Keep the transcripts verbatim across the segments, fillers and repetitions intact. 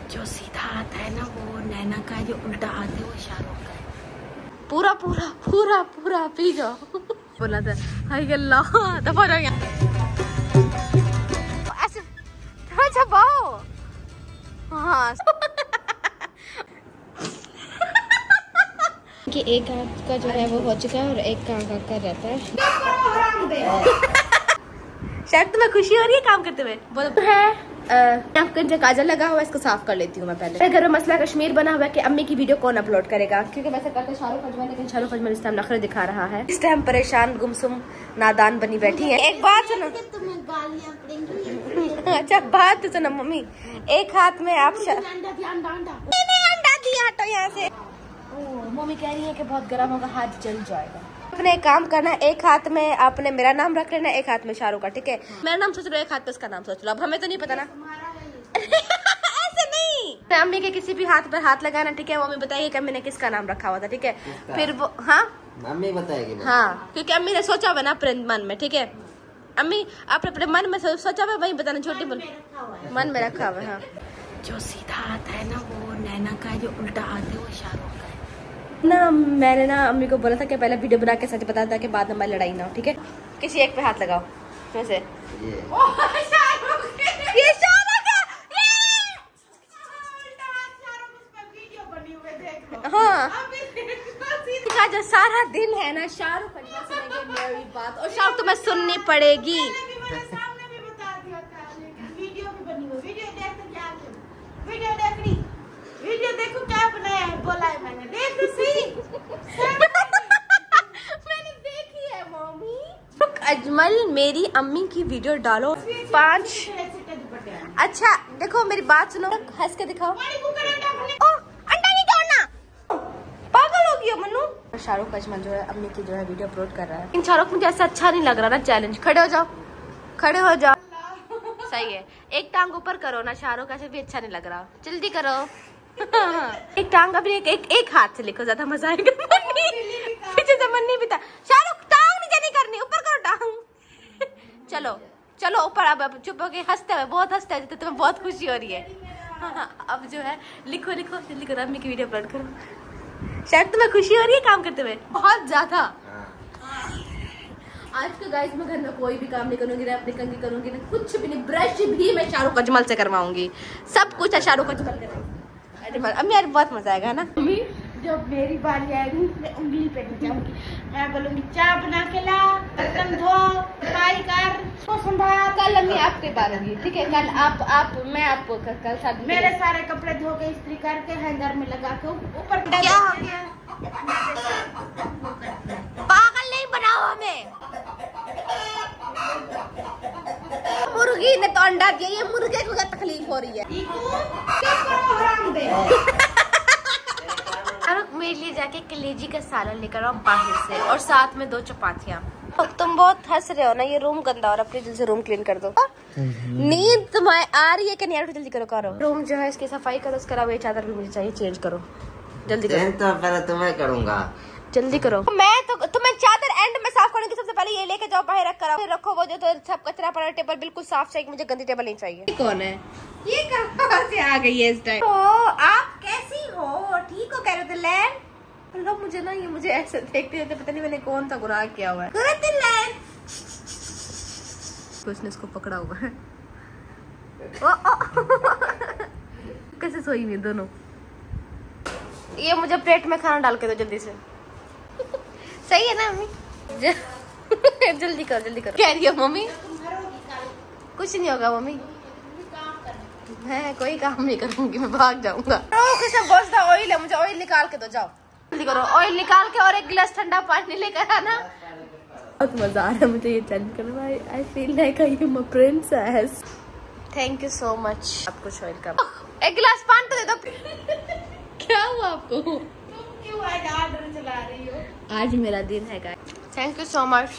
जो सीधा आता है ना वो नैना का, जो उल्टा आता है वो शाहरुख का है। पूरा पूरा पूरा पूरा पी जाओ। बोला था हाय अल्लाह दफा रहो यहाँ ऐसे थोड़ा चबाओ। हाँ कि एक आंख का जो है वो हो चुका है और एक का आंख का रहता है। शायद तुम्हें खुशी हो रही है काम करते हुए? बोलो है आपका जो काजल लगा हुआ है इसको साफ कर लेती हूँ मैं पहले। मेरे घर में मसला कश्मीर बना हुआ है कि अम्मी की वीडियो कौन अपलोड करेगा, क्योंकि वैसे करते शाहरुख अजमल, लेकिन शाहरुख अजमल इस टाइम नखरे दिखा रहा है। इस टाइम परेशान गुमसुम नादान बनी बैठी है। एक बात सुनो, तुम्हें गालियां पड़ेंगी। अच्छा बात तो सुनो मम्मी, एक हाथ में आप अंडा दिया हटो यहाँ से। मम्मी कह रही है कि बहुत गर्म होगा, हाथ जल जाएगा। अपने एक काम करना, एक हाथ में आपने मेरा नाम रख लेना, एक हाथ में शाहरुख का, ठीक है? मेरा नाम सोच लो, एक हाथ पे उसका नाम सोच लो। अब हमें तो नहीं पता ना। ऐसे नहीं, अम्मी के किसी भी हाथ पर हाथ लगाना, ठीक है? मम्मी बताइए कि अम्मी ने किसका नाम रखा हुआ था, ठीक है? फिर वो हाँ मम्मी बताएगी। हाँ, क्योंकि अम्मी ने सोचा हुआ ना अपने मन में, ठीक है? अम्मी आपने अपने मन में सोचा हुआ, वही बताना, छोटी बोल मन में रखा हुआ है। हाँ, जो सीधा आता है ना वो नैना का है, जो उल्टा आता है वो शाहरुख का है ना। मैंने ना अम्मी को बोला था कि पहले वीडियो बना के सच बता था कि बाद में हमारी लड़ाई ना हो, ठीक है? किसी एक पे हाथ लगाओ वैसे। ये ये शाहरुख है, हाँ का जो सारा दिन है ना शाहरुख मेरी बात, और शाहरुख तुम्हें सुननी पड़ेगी। वीडियो देखो क्या बनाया है, बोला है मैंने, देख तो सही। मैंने देखी है मम्मी। अजमल मेरी अम्मी की वीडियो डालो पाँच। अच्छा देखो मेरी बात सुनो, हंस के दिखाओ। ओ अंडा नहीं तोड़ना, पागल हो गई हो मन्नू। शाहरुख अजमल जो है अम्मी की जो है वीडियो अपलोड कर रहा है। इन शाहरुख मुझे ऐसा अच्छा नहीं लग रहा ना चैलेंज। खड़े हो जाओ, खड़े हो जाओ। सही है, एक टांग ऊपर करो ना शाहरुख, ऐसे भी अच्छा नहीं लग रहा। जल्दी करो। एक टांग अभी एक, एक एक हाथ से लिखो, ज्यादा मजा आएगा। पीछे से मन नहीं बीता। शाहरुख टांग नीचे नहीं करनी, ऊपर करो टांग। चलो चलो ऊपर। अब अब चुप हो के हंसते हुए, बहुत हंसते हैं, तुम्हें बहुत खुशी हो रही है। अब जो है लिखो लिखो जल्दी करो, अम्मी की वीडियो अपलोड करो। शायद तुम्हें खुशी हो रही है काम करते हुए बहुत ज्यादा। आज के गाइस मैं घर में कोई भी काम नहीं करूंगी, ना अपनी कंघी करूंगी, ना कुछ भी नहीं। ब्रश भी मैं शाहरुख अजमल से करवाऊंगी, सब कुछ शाहरुख अजमल करेंगे। अम्मी यार बहुत मजा आएगा ना। अम्मी जब मेरी बारी आएगी मैं उंगली पे जाऊंगी, मैं बोलूंगी चाय बना के ला, बर्तन धो, सफाई कर, सो संभाल। कल अम्मी आपके बार होगी, ठीक है? कल आप आप मैं आपको कल शादी मेरे सारे कपड़े धो के इस्त्री करके हैंगर में लगा के ऊपर। क्या हो गया? पागल नहीं बनाओ हमें। मुर्गी ने तो अंडा दिया, ये मुर्गे को क्या तकलीफ हो रही है? मेरे लिए जाके कलेजी का सालन लेकर आओ बाहर से, और साथ में दो चपातियाँ। तुम बहुत हंस रहे हो ना, ये रूम गंदा और अपनी जल्दी से रूम क्लीन कर दो। नींद तुम्हें आ रही है कि नहीं? जल्दी करो करो। रूम जो है इसकी सफाई करो, उसके अलावा ये चादर भी मुझे चाहिए, चेंज करो जल्दी करो। तो पहले तुम्हें करूंगा, जल्दी करो। मैं तो तुम्हें चादर एंड में साफ करने की, सबसे पहले ये लेके जाओ बाहर रख कर रखो। वो जो तो सब कचरा पड़ा, टेबल बिल्कुल साफ चाहिए मुझे, गंदी टेबल नहीं चाहिए। ये कौन है? ये कहाँ से आ गई है इस टाइम? ओ आप कैसी हो? ठीक हो? कह रहे थे लैंड। लोग मुझे ना, ये मुझे ऐसे देखते रहते, पता नहीं मैंने कौन सा गुनाह किया हुआ है। उसने इसको पकड़ा हुआ है। ओ, ओ। कैसे सोई हुई दोनों? ये मुझे प्लेट में खाना डाल के दो जल्दी से। सही है ना मम्मी? जल्दी करो जल्दी करो। कह रही हो मम्मी? कुछ नहीं होगा मम्मी, मैं कोई काम नहीं करूंगी, मैं भाग जाऊंगा। ऑयल है, मुझे ऑयल निकाल के दो, जाओ जल्दी करो। ऑयल निकाल के और एक गिलास ठंडा पानी लेकर आना। बहुत मजा आ रहा है मुझे ये चैलेंज करने में। I feel like I am a princess. Thank you so much. आप कुछ ऑयल का एक गिलास पानी तो दे दो। क्या हुआ आपको? तुम क्यों आज ऑर्डर चला रही हो? आज मेरा दिन है guys. Thank you so much.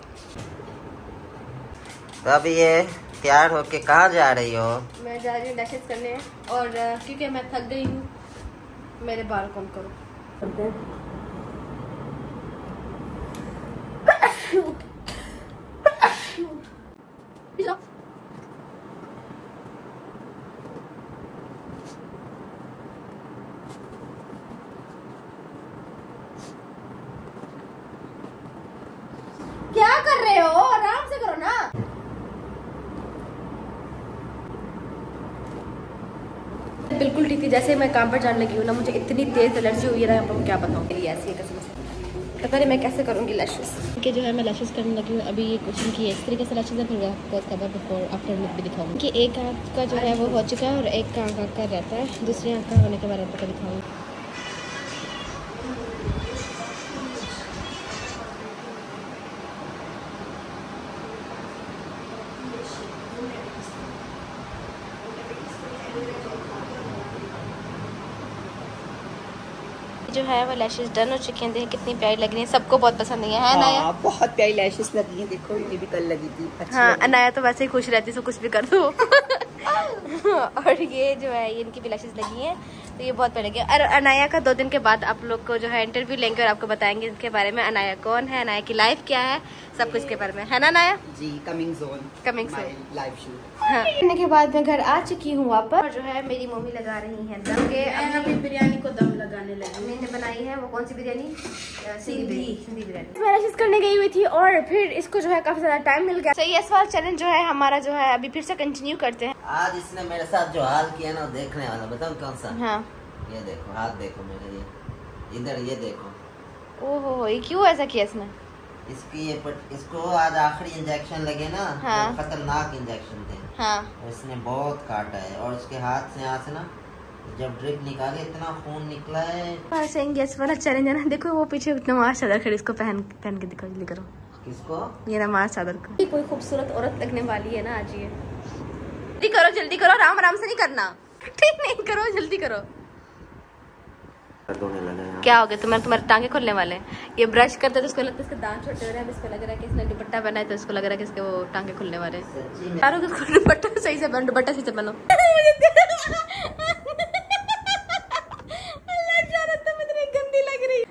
तो अब ये तैयार होके कहाँ जा रही हो? मैं जा रही हूँ डैशेस करने, और क्योंकि मैं थक गई हूँ, मेरे बाल कम करो। बिल्कुल ठीक थी। जैसे मैं काम पर जाने लगी हूँ ना, मुझे इतनी तेज एलर्जी हुई है ना, क्या बताऊँ। मेरी ऐसी है कसम से, पता नहीं मैं कैसे करूँगी लैशेस कि जो है मैं लैशेस करने लगी हूँ। अभी ये कुछ इनकी इस तरीके से लैशेस है, फिर आपको इसका बिफोर आफ्टर लुक भी दिखाऊंगी कि एक आँख का जो है वो हो चुका है और एक का आँख का रहता है, दूसरी आँख का होने के बाद आपको दिखाऊंगी। जो है वो लैशेस डन हो चुकी हैं। देखिए कितनी प्यारी लग रही है, सबको बहुत पसंद है, है अनाया? हाँ, बहुत प्यारी लैशेस लगी हैं। देखो ये भी कल लगी थी। हाँ, अनाया तो वैसे ही खुश रहती है, सो कुछ भी कर दो। और ये जो है ये इनकी भी लैशेस लगी हैं, तो ये बहुत प्यारी लगी। और अनाया का दो दिन के बाद आप लोग को जो है इंटरव्यू लेंगे और आपको बताएंगे इसके बारे में, अनाया कौन है, अनाया की लाइफ क्या है, सब कुछ के बारे में, है ना अनाया? जी, coming soon, coming soon live shoot. हाँ, करने के बाद मैं घर आ चुकी हूँ वापस, और जो है मेरी मम्मी लगा रही हैं दम के। अभी बिरयानी को दम लगाने लगी। मैंने बनाई है वो कौन सी बिरयानी? सिंधी सिंधी बिरयानी। मैं लैशेस करने गई हुई थी और फिर इसको जो है काफी ज्यादा टाइम मिल गया। सही, इस बार चैलेंज जो है हमारा जो है अभी फिर से कंटिन्यू करते हैं। आज इसने मेरे साथ जो हाल किया ना, वो देखने वाला, बताऊं कौन सा? हाँ, ये देखो, हाथ देखो मेरे, ये इधर ये देखो। ओहो, ये क्यों ऐसा किया इसने? इसकी ये पट, इसको आज आखिरी इंजेक्शन लगे ना, हाँ। तो खतरनाक इंजेक्शन थे। हाँ, और इसने बहुत काटा है, और उसके हाथ से यहाँ से ना जब ड्रिप निकाले इतना खून निकला है। सेइंग यस वाला चैलेंज है ना। देखो वो पीछे नमाज चादर खड़ी, इसको पहन पहन के दिखाओ, जल्दी करो। किसको? ये नमाज चादर को। कोई खूबसूरत औरत लगने वाली है ना आज ये। जल्दी करो, जल्दी करो, आराम आराम से नहीं करना, ठीक नहीं, करो जल्दी करो। क्या हो गया तुम्हारे तुम्हारे टांगे खोलने वाले हैं। ये ब्रश करते तो इसको लगता है इसके दांत छोटे हो रहे हैं, इसको लग रहा है कि इसने दुपट्टा पहना है तो इसको लग रहा है कि इसके वो टांगे खुलने वाले हैं। यार दुपट्टा सही से पहनो, दुपट्टा सही से पहनो। गंदी लग रही।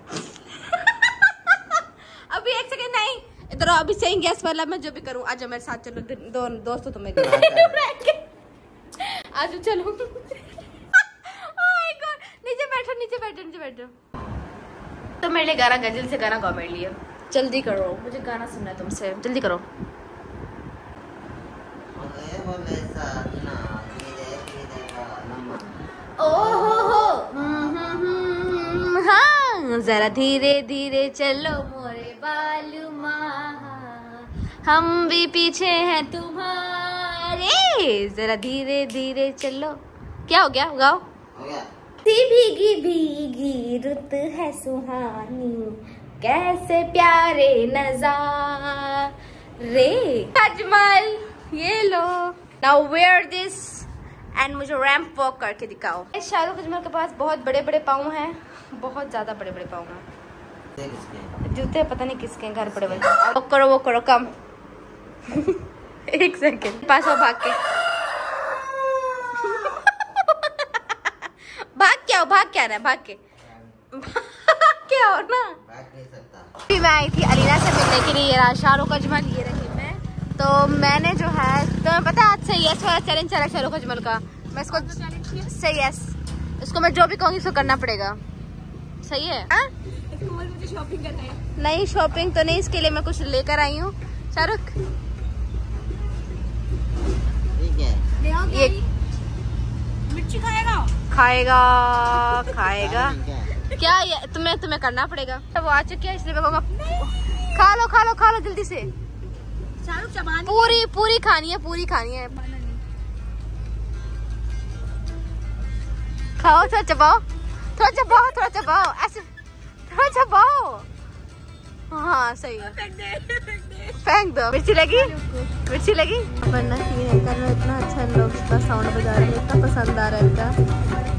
अभी एक सेकंड नहीं, इधर अभी सही गैस वाला मैं जो भी करूँ, आज मेरे साथ चलो, दो दोस्तों तुम्हें आज चलो। नीचे बैठो, नीचे बैठो, नीचे बैठो। तो मेरे लिए गाना गा, जल्दी से गाना गाओ मेरे लिए, जल्दी करो, मुझे गाना सुनना है तुमसे, जल्दी करो। ओ हो हो, हाँ, जरा धीरे धीरे चलो मोरे बालुमा, हम भी पीछे हैं तुम्हारे, जरा धीरे धीरे चलो। क्या हो गया, गाओ। भीगी भीगी रुत है सुहानी, कैसे प्यारे नजारे, अजमल ये लो, नाउ वेयर दिस एंड मुझे रैंप वॉक करके दिखाओ। शाहरुख अजमल के पास बहुत बड़े बड़े पाँव हैं, बहुत ज्यादा बड़े बड़े पाँव हैं। जूते पता नहीं किसके घर पड़े हुए। वो करो वो करो कम। एक सेकेंड, पास आओ भाग के, भाग क्या हो, भाग क्या ना, भाग के भाग क्या हो ना, भाग नहीं सकता। अभी मैं आई थी अलीना से मिलने के लिए, ये शाहरुख अजमल, ये रही मैं। तो मैंने जो है, तो पता आज से यस वाला चैलेंज चला शाहरुख अजमल का, मैं इसको सही यस, इसको मैं जो भी कहूँगी उसको करना पड़ेगा, सही है? आ? मुझे शॉपिंग करना है। नहीं शॉपिंग तो नहीं, इसके लिए मैं कुछ लेकर आई हूँ। शाहरुख ठीक है, ये मिर्ची खाएगा खाएगा खाएगा क्या ये तुम्हें तुम्हें करना पड़ेगा। वो आ चुकी है इसलिए मैं खा लो खा लो खा लो जल्दी से। शाहरुख चबानी पूरी पूरी खानी है, पूरी खानी है। खाओ, थोड़ा चबाओ, थोड़ा चबाओ, थोड़ा चबाओ, ऐसे थोड़ा चबाओ। हाँ सही है, फेंक दो। मिर्ची लगी, मिर्ची लगी। वरना सीन है करना, इतना अच्छा लोग इसका साउंड बजा रहे हैं, इतना पसंद आ रहा है इनका।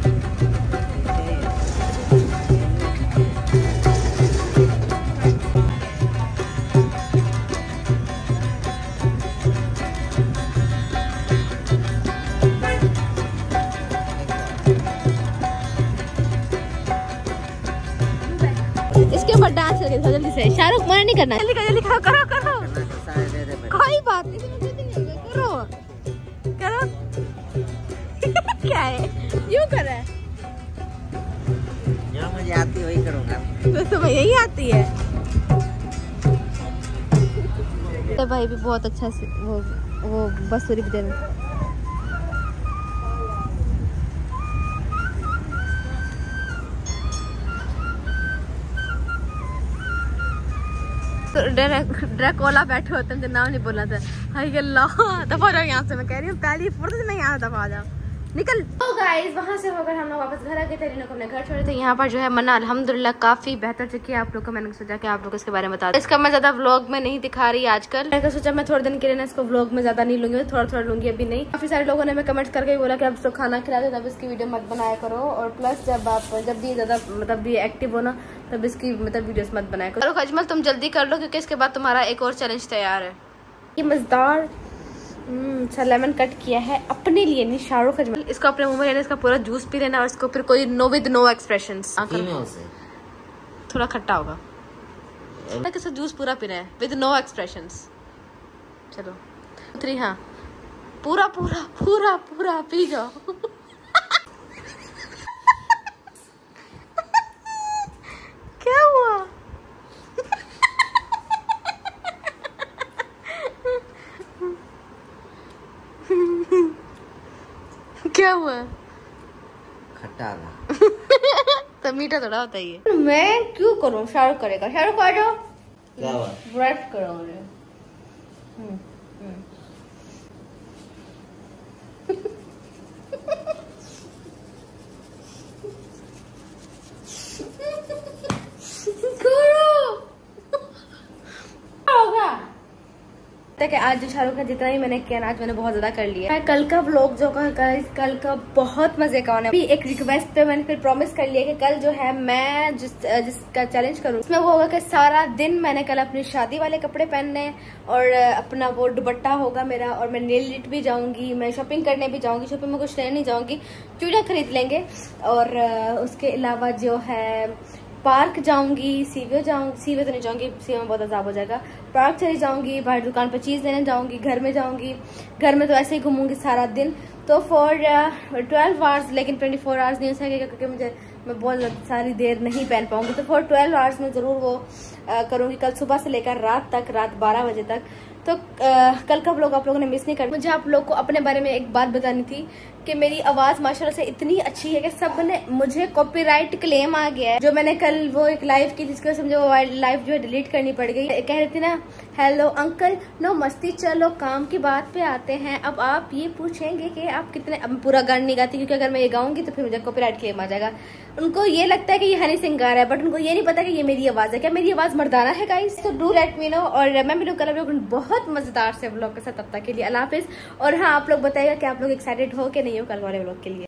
इसके ऊपर डांस करके दिखाओ जल्दी से। शाहरुख मना नहीं करना, जल्दी करो, जल्दी करो, करो करो, कोई बात नहीं, करो करो। क्या है यूँ कर रहा है? जो मुझे आती है वही करूँगा। तो तुम्हें यही आती है? तो भाई भी बहुत अच्छा से वो वो बसुरी भी दे रहे। तो ड्रैकोला बैठे होते हैं, नाम नहीं बोलना था। हाय अल्लाह, दफा जाओ यहाँ से, मैं कह रही हूँ पहली फुर्सत में यहाँ दफा जाओ, निकल। तो गाइस वहाँ से होकर हम लोग वापस घर आ गए थे, को अपने घर छोड़े थे। यहाँ पर जो है मन्ना अल्हम्दुलिल्लाह काफी बेहतर चुकी है। आप लोग को मैंने सोचा कि आप लोग इसके बारे में बता दें। इसका मैं ज्यादा व्लॉग में नहीं दिखा रही आजकल, मैंने सोचा मैं थोड़े दिन के लिए ना इसको व्लॉग में ज्यादा नहीं लूंगी, थोड़ा थोड़ा लूंगी, अभी नहीं। काफी सारे लोगों ने मैं कमेंट करके बोला कि आप इसको खाना खिला दो, तब इसकी वीडियो मत बनाया करो, और प्लस जब आप जब भी ज्यादा मतलब भी एक्टिव हो ना तब इसकी मतलब वीडियोस मत बनाया करो। अजमल तुम जल्दी कर लो क्योंकि इसके बाद तुम्हारा एक और चैलेंज तैयार है। ये मजेदार सर लेमन कट किया है अपने लिए, नहीं शाहरुख अजमल। इसको अपने मुंह में लेना, इसका पूरा जूस पी लेना और इसको फिर कोई नो विद नो एक्सप्रेशंस। थोड़ा खट्टा होगा, कैसे जूस पूरा पीना है विद नो एक्सप्रेशंस। चलो थ्री, हाँ पूरा पूरा पूरा पूरा पी जाओ। क्या हुआ? क्या हुआ? खट्टा तो मीठा थोड़ा होता ही है। मैं क्यों करूं? शाहरुख करेगा। शाहरुख आ जाओ। क्या हुआ? ब्रश करो मुझे। हम्म कि आज जो शाहरुख ने जितना ही मैंने किया ना आज मैंने बहुत ज्यादा कर लिया है। कल का व्लॉग जो का कल का बहुत मजे का होना है। एक रिक्वेस्ट पे मैंने फिर प्रॉमिस कर लिया कि कल जो है मैं जिस जिसका चैलेंज करूँ उसमें वो होगा कि सारा दिन मैंने कल अपनी शादी वाले कपड़े पहनने और अपना वो दुपट्टा होगा मेरा, और मैं नेल लिट भी जाऊंगी, मैं शॉपिंग करने भी जाऊंगी। शॉपिंग में कुछ लेने नहीं जाऊंगी, चूड़ियाँ खरीद लेंगे, और उसके अलावा जो है पार्क जाऊंगी, सीवे जाऊंगी, सीवे तो नहीं जाऊंगी, सीवे में बहुत अजाब हो जाएगा। पार्क चली जाऊंगी, बाहर दुकान पर चीज लेने जाऊंगी, घर में जाऊंगी, घर में तो ऐसे ही घूमूंगी सारा दिन। तो फॉर ट्वेल्व आवर्स, लेकिन ट्वेंटी फोर आवर्स नहीं हो सकेगा क्योंकि मुझे मैं बहुत सारी देर नहीं पहन पाऊंगी। तो फॉर ट्वेल्व आवर्स में जरूर वो uh, करूंगी, कल सुबह से लेकर रात तक, रात बारह बजे तक। तो आ, कल का व्लॉग आप लोगों ने मिस नहीं कर। मुझे आप लोग को अपने बारे में एक बात बतानी थी कि मेरी आवाज माशाल्लाह से इतनी अच्छी है कि सब ने मुझे कॉपीराइट क्लेम आ गया है। जो मैंने कल वो एक लाइव की जिसकी वजह से मुझे वो लाइव जो है डिलीट करनी पड़ गई। कह रही थी ना, हेलो अंकल नो मस्ती, चलो काम की बात पे आते हैं। अब आप ये पूछेंगे कि आप कितने, अब पूरा गाना नहीं गाती क्योंकि अगर मैं ये गाऊंगी तो फिर मुझे कॉपीराइट क्लेम आ जाएगा। उनको ये लगता है कि ये हनी सिंह गा रहा है, बट उनको ये नहीं पता कि ये मेरी आवाज है। क्या मेरी आवाज मर्दाना है गाइस? तो डू लेट मी नो। और मैं मिलूँ कल बहुत मजेदार से व्लॉग के साथ, तब तक के लिए अल्लाह हाफिज। और हाँ, आप लोग बताइएगा कि आप लोग एक्साइटेड हो कि नहीं हो कल वाले व्लॉग के लिए।